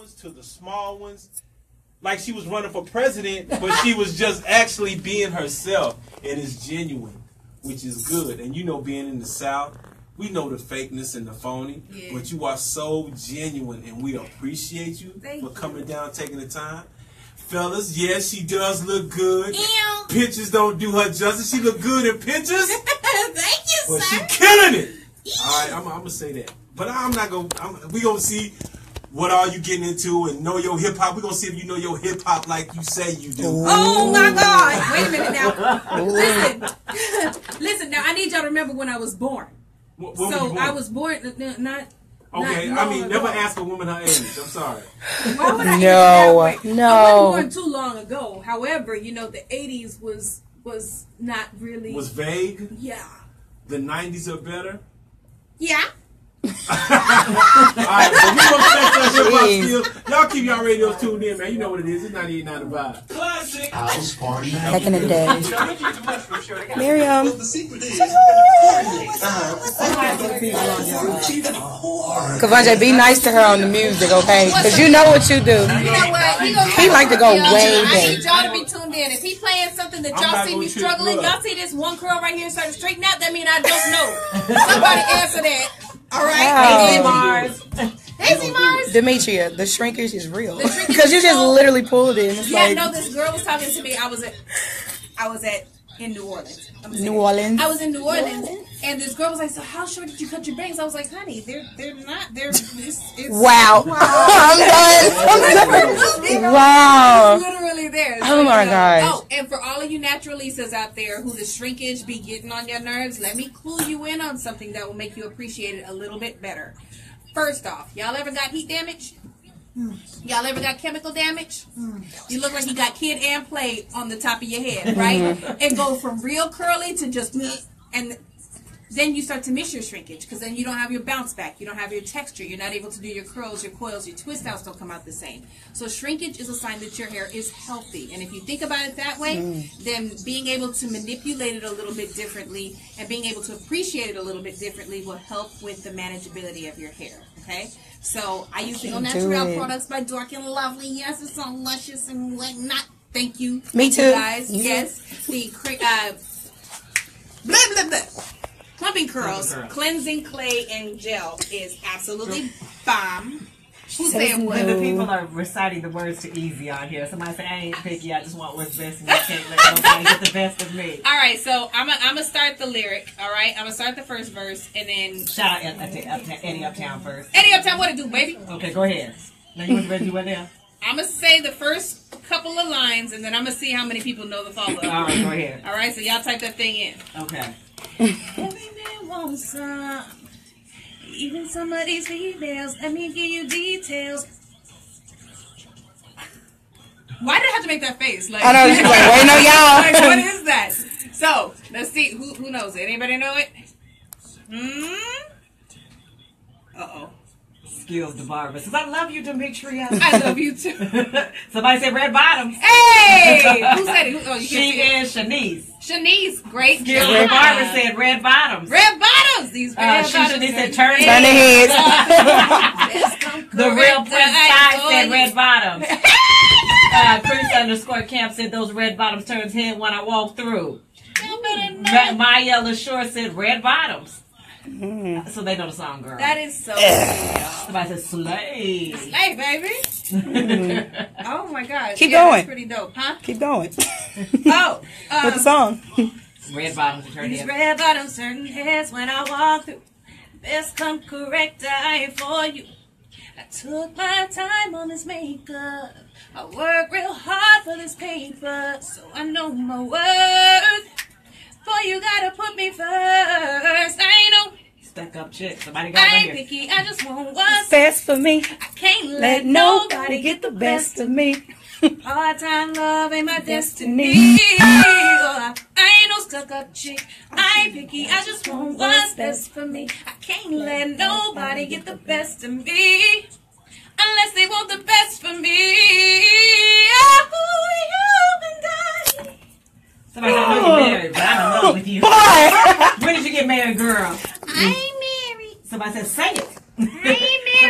ones to the small ones. Like she was running for president, but she was just actually being herself. And it's genuine, which is good. And you know, being in the South, we know the fakeness and the phony, but you are so genuine, and we appreciate you for coming down, taking the time. Fellas, yes, she does look good. Ew. Pictures don't do her justice. She look good in pictures. Thank you, but sir. She killing it. All right, I'm gonna say that. But I'm not gonna. We gonna see what are you getting into and know your hip hop. We gonna see if you know your hip hop like you say you do. Oh my God! Wait a minute now. Listen. Now I need y'all to remember when I was born. So I was born not. Okay, I mean, never ask a woman her age. I'm sorry. Why would I no. I wasn't born too long ago. However, you know, the 80s was not really... Was vague? Yeah. The 90s are better? Yeah. Alright, so we gonna check that hip hop still. Y'all keep y'all radios tuned in, man. You know what it is. It's 98.9 The Vibe. Classic. House party. Back in the day. Miriam. Kavanja, be nice to her on the music, okay? Because you know what you do. You know what? He like to go way back. I need y'all to be tuned in. If he playing something that y'all see me struggling, y'all see this one curl right here starting to straighten out, that means I don't know. Somebody answer that. All right. Hey, Mars. Daisy Mars. Demetria, the shrinkage is real. Because you just literally pulled it. And it's no, this girl was talking to me. I was in New Orleans. New Orleans. I was in New Orleans, and this girl was like, "So how short did you cut your bangs?" I was like, "Honey, they're not. It's wow. I'm done. Wow. It's literally there. So, oh my gosh. Oh, and for all of you naturalistas out there who the shrinkage be getting on your nerves, let me clue you in on something that will make you appreciate it a little bit better. First off, y'all ever got heat damage? Y'all ever got chemical damage? You look like you got kid and play on the top of your head, right? And go from real curly to just, and then you start to miss your shrinkage because then you don't have your bounce back. You don't have your texture. You're not able to do your curls, your coils, your twist outs don't come out the same. So shrinkage is a sign that your hair is healthy. And if you think about it that way, then being able to manipulate it a little bit differently and being able to appreciate it a little bit differently will help with the manageability of your hair, okay? So I use the All Natural products by Dark and Lovely. Yes, it's so luscious and whatnot. Thank you. Me too. You guys. Yes. The blah, blah, blah. Clumping Curls, Cleansing Clay and Gel is absolutely bomb. Who said what? The people are reciting the words to Easy on here. Somebody say, I ain't picky, I just want what's best, and you can't let nobody get the best of me. All right, so I'm gonna start the lyric, all right? I'm gonna start the first verse, and then... Shout out Eddie Uptown first. Eddie Uptown, what it do, baby? Okay, go ahead. Now you want to do what now? I'm gonna say the first couple of lines, and then I'm gonna see how many people know the follow-up. All right, go ahead. All right, so y'all type that thing in. Okay. Every man wants some. Even some of these females, let me give you details. Why did I have to make that face? Like, I know, she's like, wait, no, y'all. Like, what is that? So, let's see. Who knows it? Anybody know it? Uh-oh. Skills the barber says, I love you, Demetria. I love you, too. Somebody said red bottoms. Hey! Who said it? Oh, you she is Shanice. Shanice, great job. Skills the barber said red bottoms. Red bottoms! These red bottoms. Shanice said turn the heads. The real Prince Ty said red bottoms. Prince_Camp said those red bottoms turns head when I walk through. Maya LaShore said red bottoms. So they know the song, girl. That is so cool. Somebody said slay. Slay, baby. Oh my gosh. Keep going. That's pretty dope, huh? Keep going. Oh. With the song. Red bottoms turn These heads. red bottoms turn heads when I walk through. Best come correct eye for you. I took my time on this makeup. I work real hard for this paper, so I know my worth. Boy, you gotta put me first. I know. Stuck up chick. Somebody got I right ain't here. picky. I just want what's Best for me. I can't Let nobody get the best of me. Part-time love ain't my destiny. Oh, I ain't no stuck-up chick. I ain't picky. I just want what's best for me. I can't let nobody get the best of me unless they want the best for me. Oh, you and I. Somebody said, I know you're married, but I'm in love with you. Boy. When did you get married, girl? I ain't married. Somebody said, say it. I ain't married. Somebody said,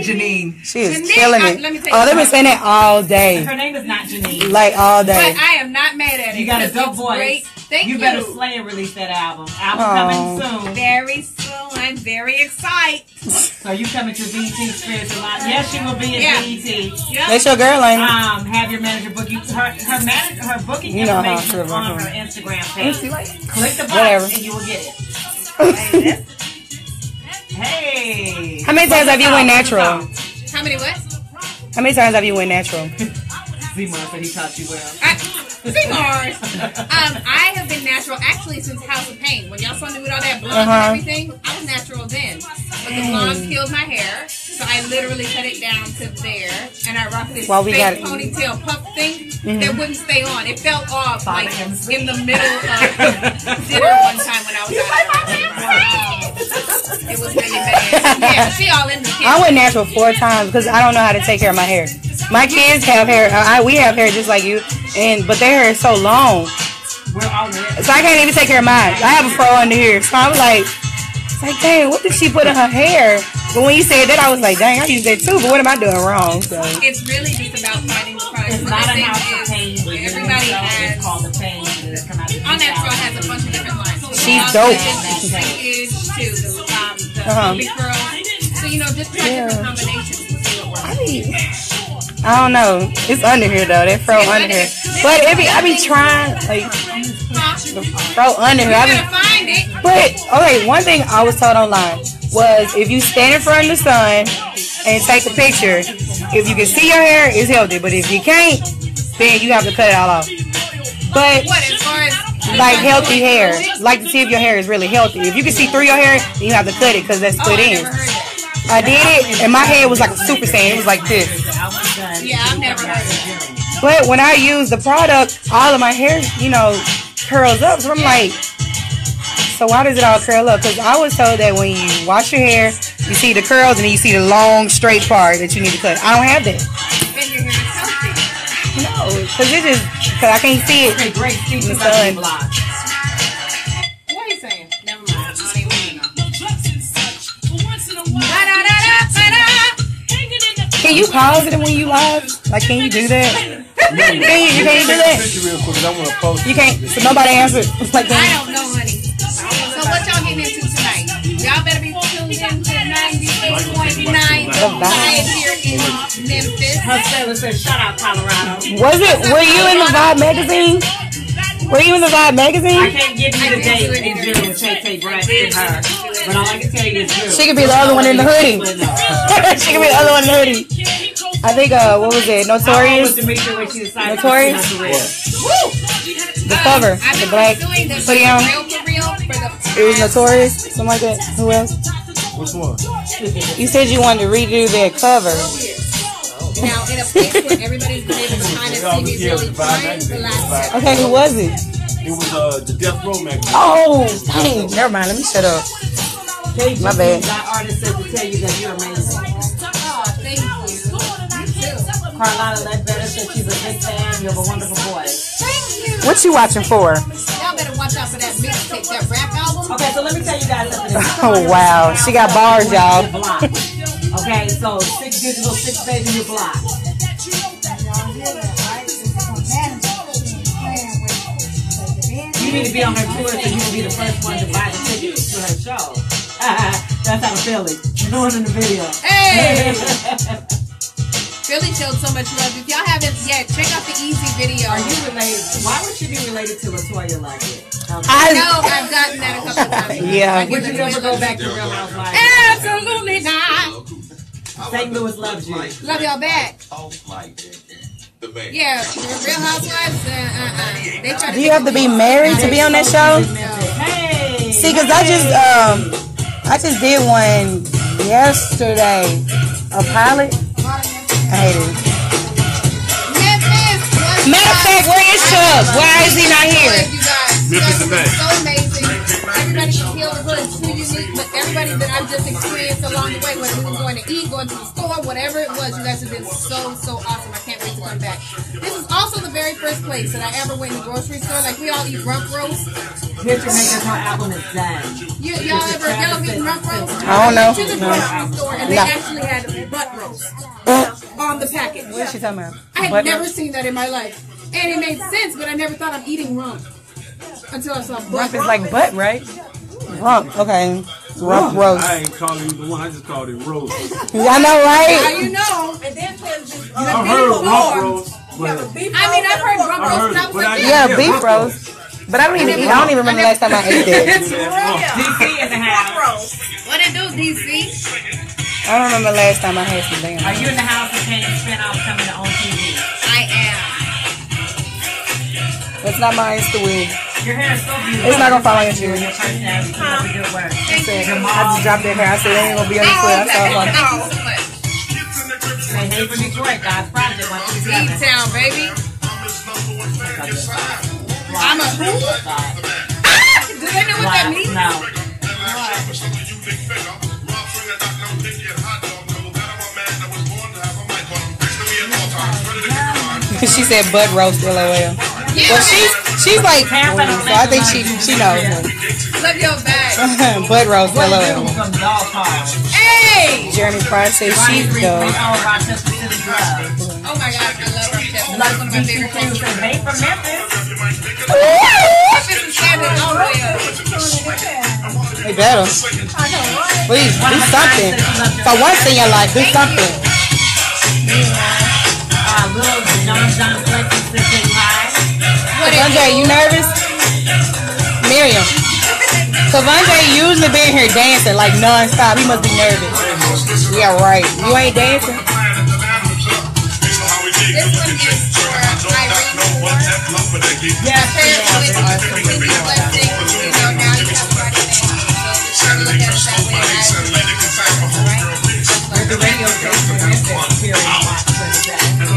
Janine. She is Janine, killing it. let me tell you They've been saying that all day. Her name is not Janine. Like all But day. I am not mad at it. You got a because dope it's voice. Great. Thank you. You better slay and release that album. Album coming soon. Very soon. I'm very excited. So you coming to BET Experience a lot. Yes, she will be at BET. Yep. That's your girl, ain't it? Have your manager book you. Her booking You know how information is on her Instagram page. Click the box Whatever. and you will get it. Hey. How many times have you went natural? How many what? How many times have you went natural? Z-Mar said he taught you well. Mars. I have been natural actually since House of Pain. When y'all saw me with all that blonde and everything, I was natural then. But the blonde killed my hair, so I literally cut it down to there, and I rocked this fake ponytail puff thing that wouldn't stay on. It fell off like in the middle of dinner one time when I was out. It was really bad. Yeah, she all in the kitchen. I went natural 4 times because I don't know how to take care of my hair. My kids have hair. We have hair just like you, but their hair is so long. So I can't even take care of mine. I have a fro under here, so I was like, dang, what did she put in her hair? But when you said that, I was like, dang, I use that too. But what am I doing wrong? So it's really just about finding the product. It's not a House of Pain. Everybody has. It's called the Pain. All Natural has a bunch of different lines. So she's dope. The big girl. So just try different combinations to see what works. I don't know. It's under here though. That fro under here. But I be trying like the fro under here. Find it. But okay, one thing I was told online was if you stand in front of the sun and take a picture, if you can see your hair, it's healthy. But if you can't, then you have to cut it all off. But what as far as like healthy hair, like to see if your hair is really healthy. If you can see through your hair, then you have to cut it because that's split in. I did it, and my hair was like a Super Saiyan. It was like this. Yeah, I've never heard of that. But when I use the product, all of my hair, curls up. So I'm like, so why does it all curl up? Because I was told that when you wash your hair, you see the curls, and then you see the long, straight part that you need to cut. I don't have that. And your hair is healthy. No, because I can't see it in the sun. What are you saying? Never mind. I don't even know. Can you pause it when you live? Like, can you do that? Can you do that? You can't. So nobody answered. Like, I don't know, honey. So what y'all getting into tonight? Y'all better be tuned in to 98.9 live here in Memphis. Her sailor says, "Shout out Colorado." Were you in the Vibe magazine? Were you in the Vibe magazine? I can't give you the date in June with Tay Bradford and her. But all I can tell you is June. She could be the other one in the hoodie. She could be the other one in the hoodie. I think, what was it? Notorious? Notorious? The cover. The black hoodie on. It was Notorious? Something like that. Who else? Which one? You said you wanted to redo that cover. Now, in a place where everybody's been able to kind of see me really fine the last Okay, who was it? It was the Death Row magazine. Oh, dang. Never mind. Let me shut up. My bad. That artist said to tell you that you're amazing. Oh, thank you. You too. Carlotta Ledbetter said she's a big fan. You're a wonderful boy. Thank you. What you watching for? Y'all better watch out for that mixtape, that rap album. Okay, so let me tell you guys something. Oh, wow. She got bars, y'all. Okay, so 6 digital, 6 baby, you're blocked. You need to be on her tour so you can be the first one to buy the tickets to her show. That's how Philly. Doing in the video. Hey! Philly showed so much love. If y'all haven't yet, check out the Easy video. Are you related? Why would she be related to LaToya like it? I know, I've gotten that a couple of times. Yeah. Would you ever go back to Real Housewives? Absolutely not. St. Louis loves you. Love y'all back. Yeah, Real Housewives, they try to. Do you have to be married to be on that show? Hey! See, because I just did one yesterday. A pilot. I hate it. Memphis. Matter of fact, where is Chubb? Why is he not here? You guys, Memphis is back. so amazing. everybody can feel the hood too unique, but everybody that I've just experienced along the way, whether we were going to eat, going to the store, whatever it was, you guys have been so awesome. I can't wait to come back. This is also the very first place that I ever went in the grocery store. Like, we all eat rump roast. Picture Maker's her album is done. Y'all ever eaten rump roast? I don't know. I went to the grocery store and they actually had butt roast on the package. What is she talking about? I had never seen that in my life. And it made sense, but I never thought I'm eating rump until I saw butt. Rump is like butt, right? Rump, okay. Rump roast. I ain't calling either one. I just called it roast. I know, right? Now you know. And then I've heard rump roast. But I've heard rump roast. And I was like, Yeah, beef roast. But I don't even remember the last time I ate that. DC in the house. what it do, DC? I don't remember the last time I had some damn. Are you in the house and can you spin off coming to on TV? I am. That's not mine, it's the wig. Your hair is so beautiful. It's not gonna fall on your shoe. Your personality, keep up the good work. Thank you. I just dropped that hair. I said it ain't gonna be on your foot. I saw it like, Thank you so much. Say hey for Detroit, God's Project, 137. D-Town, baby. I'm a who? Do they know what that means? No. she said butt roast, LOL. Yeah. Well, she's like 40, so I think she knows. Love your bag. Butt roast, LOL. Some dog calls. Hey! Jeremy Price says she's All dumb. Rochester City love. Oh my gosh, I love Rochester. That's one of my favorite places. Made from Memphis. Memphis is standing all the way up. They better. Please, do something. For once in your life, do something. Little John Flexing sitting high. Kavandre, you nervous? Miriam. Kavandre usually been here dancing like non-stop. He must be nervous. Yeah, right. You ain't dancing? This one is for Irene Moore. Yes, Apparently, Pinky Blessing, you know, now you have Friday night. So just trying to look at it that way. Right? the radio station in Memphis here in Washington.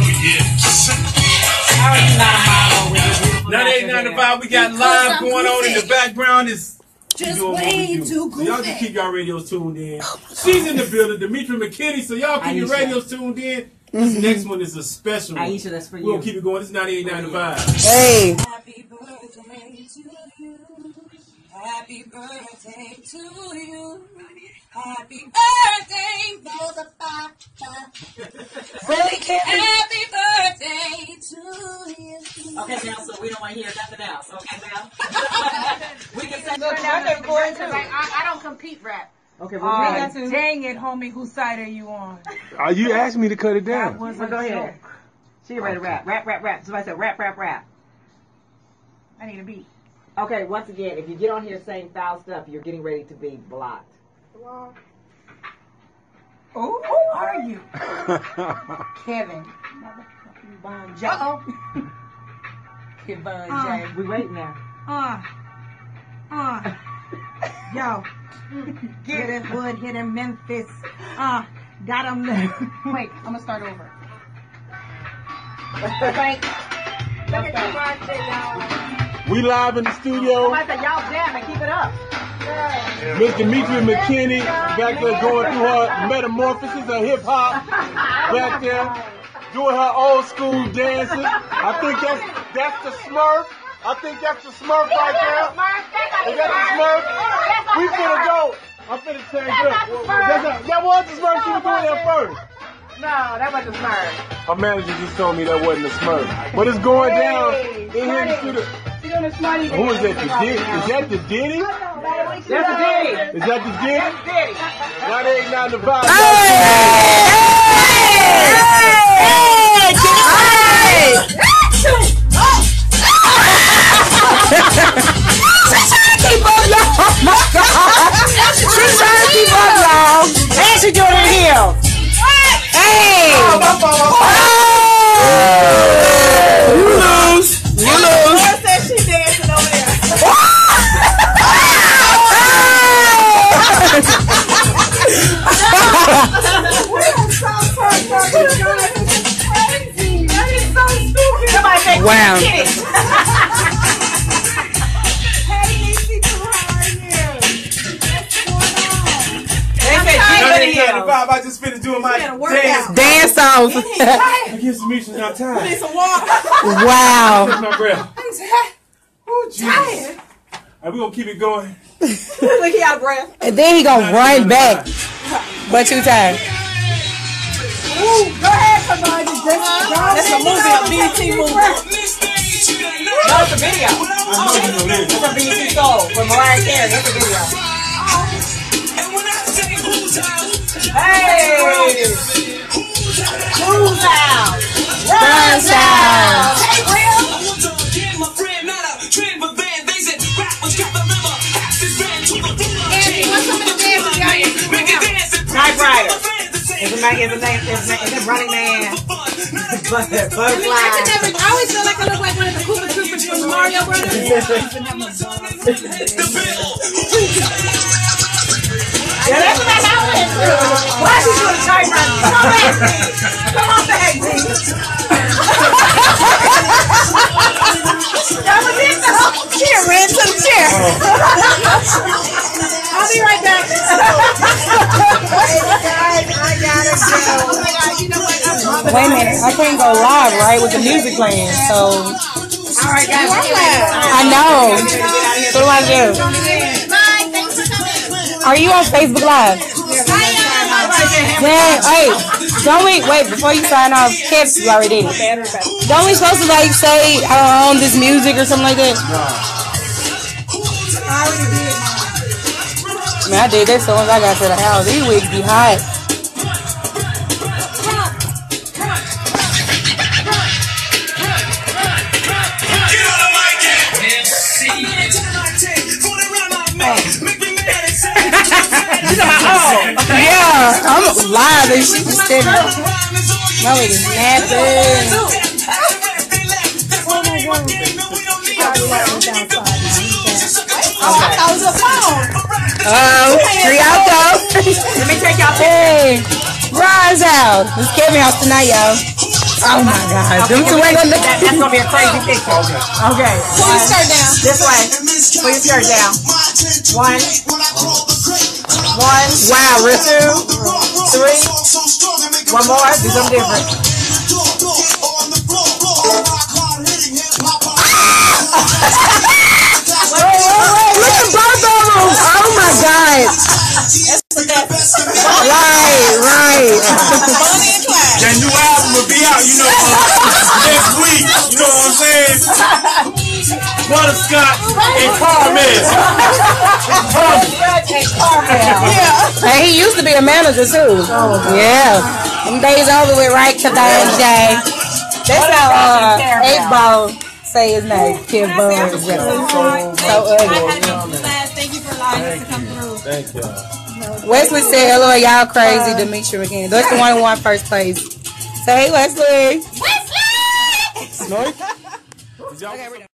How are you not a model with your beautiful 98.95, we got live going on in the background. Is just doing what we do. So y'all just keep y'all radios tuned in. She's in the building, Demetria McKinney. So y'all keep your radios tuned in. This next one is a special one. Aisha, that's for you. We'll keep it going. This is 98.95. Hey. Happy birthday to you. Happy birthday to you. Happy birthday, motherfucker. Happy birthday to you. Okay, now, so we don't want to hear nothing else. Okay, now. We can say I don't compete rap. okay, well, Dang it, homie, whose side are you on? You asked me to cut it down. Was go ahead. She ready to rap. Rap. Somebody said rap. I need a beat. Okay, once again, if you get on here saying foul stuff, you're getting ready to be blocked. Oh, who are you? Kevin. Bon J. Kid Bon J. We waiting now. Yo. Get it, Wood, hit him, Memphis. Got him there. Wait, I'm gonna start over. We live in the studio. Somebody said y'all jam and keep it up. Miss Demetria McKinney back there going through her metamorphosis of hip hop. Back there doing her old school dances. I think that's the Smurf. I think that's the Smurf right there. Is that the Smurf? We finna go. I'm finna change up. That was the Smurf. She was doing that first. No, that wasn't Smurf. Her manager just told me that wasn't a Smurf. But it's going down in here in the studio. Who is that? The Diddy? Is that the Diddy? That's the Diddy. Is that the Diddy? That's Diddy. 98.95. She's trying to keep up, y'all. And she doing it here. Hey! You lose. You lose. Said she dancing over there. Wow. Hey, Niecy, how are you? just finna do my workout. dance. Dance off. I guess Demetria's not tired. Need some water. Wow. Take my breath. I'm tired. Oh, Jesus. Tired. All right, we gonna keep it going. Look, he out of breath. And then he gonna run back. But you tired. Ooh, go ahead, somebody. That's a movie, a BET movie. No, it's a video. I know you know this. It's a BET Soul with Mariah Carey. That's a video. Hey! Who's out? Runs out. Hey, Will. Andy, what's some of the dances y'all used to do in the house? Knight Rider. It's a running man. Butterfly. I always feel like I look like one of the Koopa Troopers from the Mario Brothers. Yeah, that's what I went through. Why is he doing a tight run? Come on back, Jesus. That was it, though. She ran to the chair. I'll be right back. Wait a minute. I can't go live, right, with the music playing. So. All right, guys. I know. What do I do? Bye, thanks for coming. Are you on Facebook Live? Dang, hey, don't we, wait, before you sign off, Kev, you already did. Don't we supposed to like say, I own this music or something like that? I mean, I did that so once I got to the house. These wigs be hot. Yeah, I'm live and she just sitting there. My wig is napping. Oh, I thought it was a phone. Here y'all go. Let me take y'all. Hey, Rise out. This is Kevin House tonight, y'all. Oh my God. Them two ain't gonna That's going to be a crazy picture. Okay. Pull your skirt down. This way. Pull your skirt down. One. Wow, Rick. 2, 3. One more. Do something different. Wait, look at both of them. Oh my God. Right. That new album will be out, you know, next week. You know what I'm saying? Butterscotch and Carmel. Hey, he used to be a manager too. Yeah. Them days over with, right? Today. That's how 8-Ball say his name. Kid Bones. So ugly. Thank you for allowing us to come through. Thank y'all. Wesley said, hello, y'all crazy. Demetria McKinney. That's the one who won first place. Say, hey, Wesley. Wesley! Did y'all